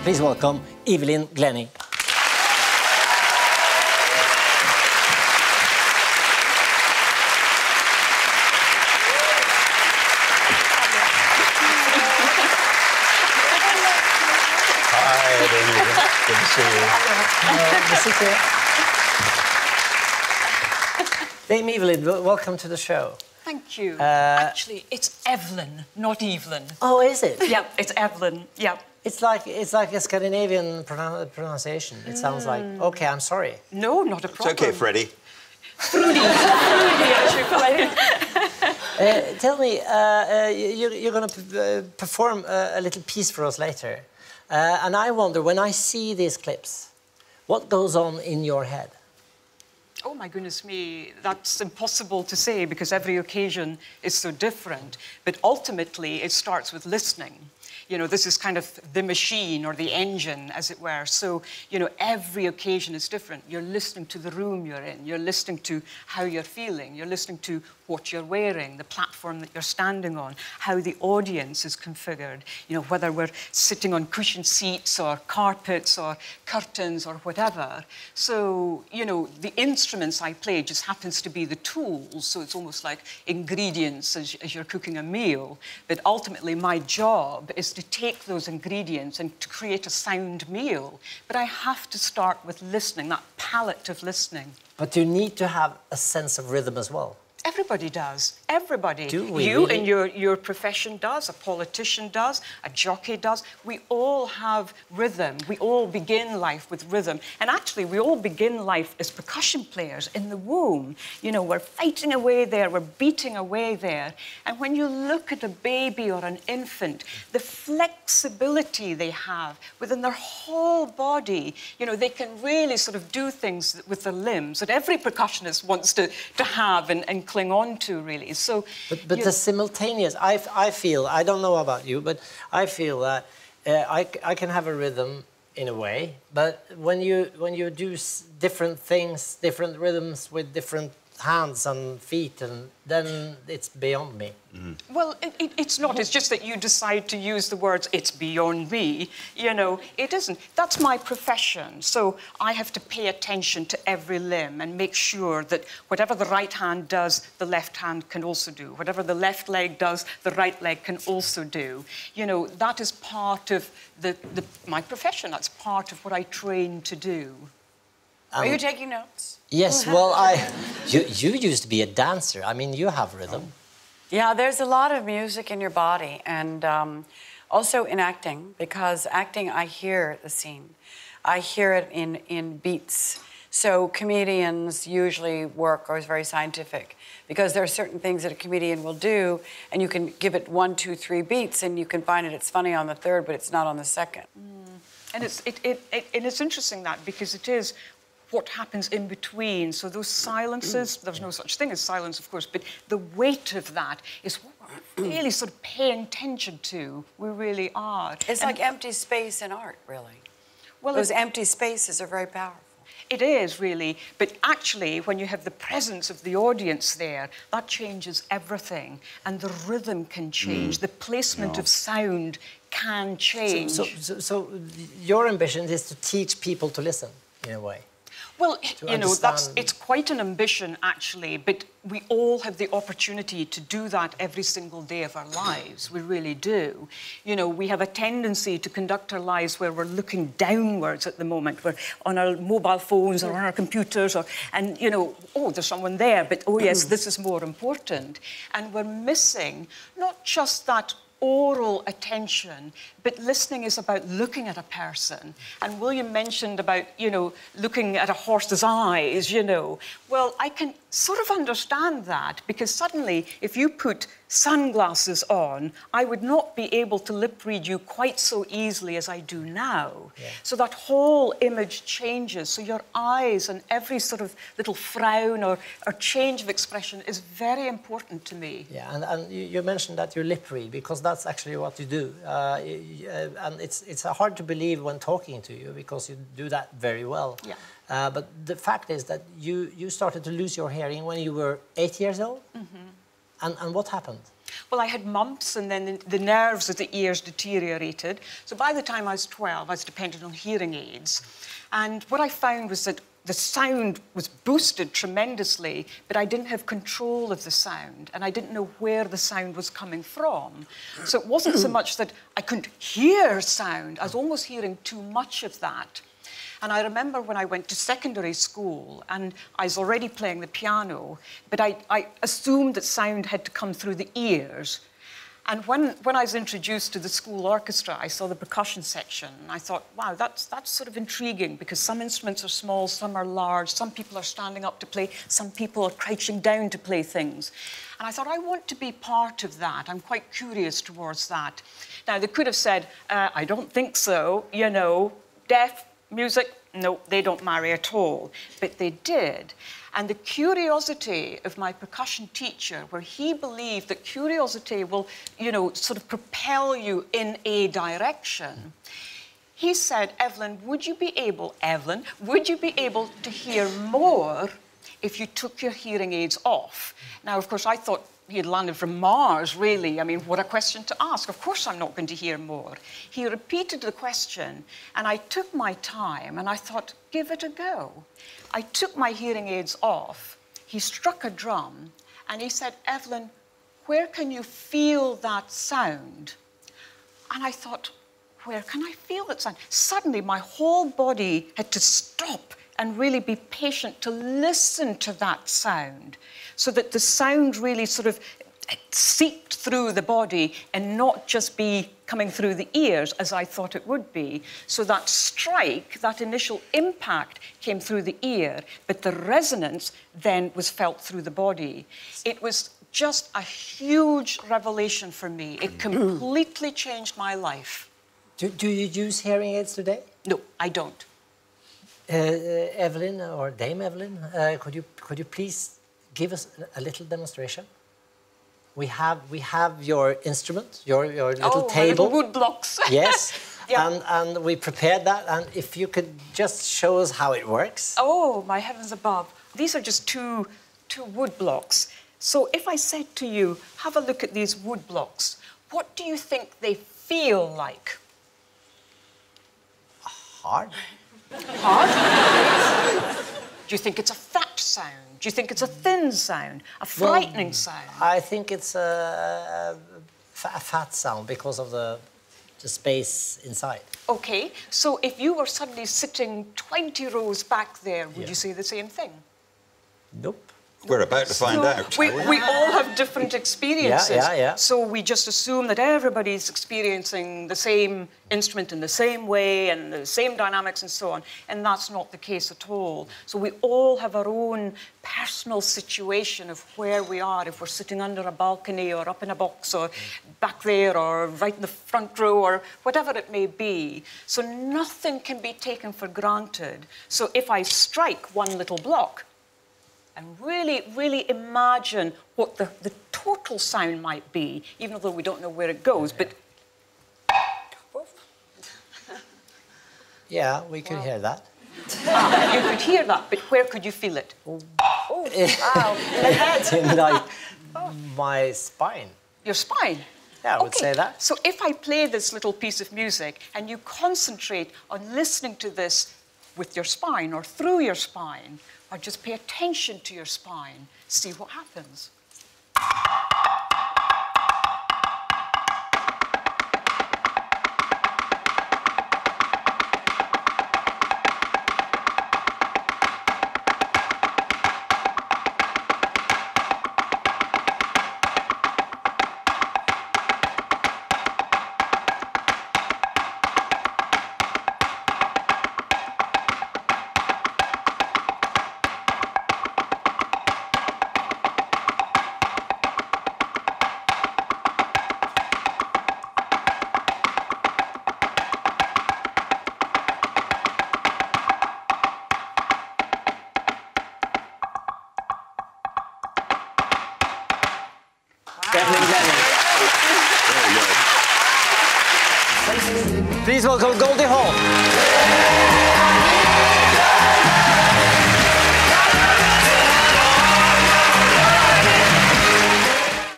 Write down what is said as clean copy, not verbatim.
Please welcome Evelyn Glennie. Good to see you. Dame Evelyn, welcome to the show. Thank you. Actually, it's Evelyn, not Evelyn. Oh, is it? Yeah, it's Evelyn. Yeah. It's like a Scandinavian pronunciation. It sounds like, okay, I'm sorry. No, not a problem. It's okay, Freddie. Tell me, you're going to perform a little piece for us later. And I wonder, when I see these clips, what goes on in your head? Oh, my goodness me, that's impossible to say because every occasion is so different. But ultimately, it starts with listening. You know, this is kind of the machine or the engine, as it were. So, you know, every occasion is different. You're listening to the room you're in. You're listening to how you're feeling. You're listening to what you're wearing, the platform that you're standing on, how the audience is configured. You know, whether we're sitting on cushioned seats or carpets or curtains or whatever. So, you know, the instruments I play just happens to be the tools. So it's almost like ingredients as you're cooking a meal. But ultimately, my job is to take those ingredients and to create a sound meal. But I have to start with listening, that palette of listening. But you need to have a sense of rhythm as well. Everybody does. Everybody. Do we You really? in your profession does, a politician does, a jockey does. We all have rhythm. We all begin life with rhythm. And actually, we all begin life as percussion players in the womb. You know, we're fighting away there, we're beating away there. And when you look at a baby or an infant, the flexibility they have within their whole body, you know, they can really sort of do things with their limbs that every percussionist wants to have and cling on to, really. So, but the simultaneous, I feel, I don't know about you, but I feel that I can have a rhythm in a way, but when you do different things, different rhythms with different hands and feet, and then it's beyond me. Mm-hmm. Well, it's not. It's just that you decide to use the words, it's beyond me. You know, it isn't. That's my profession. So I have to pay attention to every limb and make sure that whatever the right hand does, the left hand can also do. Whatever the left leg does, the right leg can also do. You know, that is part of my profession. That's part of what I train to do. Are you taking notes? Yes, well, you used to be a dancer. I mean, you have rhythm. Yeah, there's a lot of music in your body, and also in acting, because acting, I hear the scene. I hear it in beats. So comedians usually work, or is very scientific, because there are certain things that a comedian will do, and you can give it 1, 2, 3 beats, and you can find it's funny on the third, but it's not on the second. And it's interesting that, because it is what happens in between. So those silences, there's no such thing as silence, of course, but the weight of that is what we're really sort of paying attention to. We really are. It's like empty space in art, really. Well, those empty spaces are very powerful. It is, really. But actually, when you have the presence of the audience there, that changes everything. And the rhythm can change. The placement of sound can change. So your ambition is to teach people to listen, in a way? Well, you know, it's quite an ambition, actually, but we all have the opportunity to do that every single day of our lives. We really do. You know, we have a tendency to conduct our lives where we're looking downwards at the moment. We're on our mobile phones or on our computers, and, you know, oh, there's someone there, but, oh, yes, this is more important. And we're missing not just that oral attention, but listening is about looking at a person. And William mentioned about, you know, looking at a horse's eyes, you know. Well, I can sort of understand that, because suddenly, if you put sunglasses on, I would not be able to lip read you quite so easily as I do now. Yeah. So that whole image changes. So your eyes and every sort of little frown or change of expression is very important to me. Yeah, and you mentioned that you lip read, because that's actually what you do. And it's hard to believe when talking to you, because you do that very well. Yeah. But the fact is that you started to lose your hearing when you were 8 years old? Mm-hmm. And what happened? Well, I had mumps, and then the nerves of the ears deteriorated. So by the time I was 12, I was dependent on hearing aids. And what I found was that the sound was boosted tremendously, but I didn't have control of the sound, and I didn't know where the sound was coming from. So it wasn't so much that I couldn't hear sound, I was almost hearing too much of that. And I remember when I went to secondary school, and I was already playing the piano, but I assumed that sound had to come through the ears. And when I was introduced to the school orchestra, I saw the percussion section, and I thought, wow, that's sort of intriguing, because some instruments are small, some are large, some people are standing up to play, some people are crouching down to play things. And I thought, I want to be part of that. I'm quite curious towards that. Now, they could have said, I don't think so, you know, deaf, music, no, they don't marry at all. But they did. And the curiosity of my percussion teacher, where he believed that curiosity will, you know, sort of propel you in a direction, he said, Evelyn, would you be able to hear more if you took your hearing aids off? Now, of course, I thought he had landed from Mars, really. I mean, what a question to ask. Of course I'm not going to hear more. He repeated the question, and I took my time, and I thought, give it a go. I took my hearing aids off. He struck a drum, and he said, Evelyn, where can you feel that sound? And I thought, where can I feel that sound? Suddenly, my whole body had to stop and really be patient to listen to that sound, so that the sound really sort of seeped through the body and not just be coming through the ears as I thought it would be. So that strike, that initial impact came through the ear, but the resonance then was felt through the body. It was just a huge revelation for me. It completely changed my life. Do you use hearing aids today? No, I don't. Evelyn, or Dame Evelyn, could you please give us a little demonstration? We have your instrument, your little table. Little wood blocks. Yes. Yeah. And we prepared that, and if you could just show us how it works. Oh, my heavens above. These are just two wood blocks. So if I said to you, have a look at these wood blocks, what do you think they feel like? Hard. Hard? Do you think it's a fat sound? Do you think it's a thin sound? A frightening sound? I think it's a fat sound because of the space inside. Okay, so if you were suddenly sitting 20 rows back there, would you say the same thing? Nope. We're about to find out. We all have different experiences. Yeah. So we just assume that everybody's experiencing the same instrument in the same way and the same dynamics and so on. And that's not the case at all. So we all have our own personal situation of where we are, if we're sitting under a balcony or up in a box or back there or right in the front row or whatever it may be. So nothing can be taken for granted. So if I strike one little block, and really imagine what the total sound might be, even though we don't know where it goes, but... Yeah, we could hear that. You could hear that, but where could you feel it? Oh, Wow. in like my spine. Your spine? Yeah, I would say that. So if I play this little piece of music and you concentrate on listening to this with your spine or through your spine, or just pay attention to your spine, see what happens. Please welcome Goldie Hawn.